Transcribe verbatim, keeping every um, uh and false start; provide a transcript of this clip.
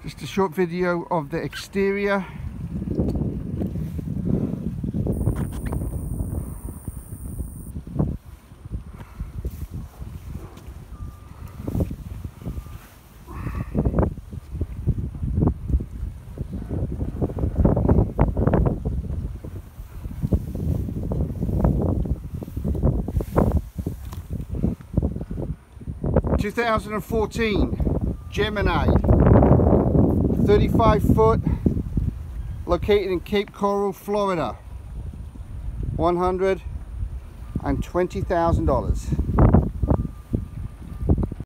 Just a short video of the exterior. two thousand fourteen Gemini, thirty-five foot, located in Cape Coral, Florida. one hundred twenty thousand dollars.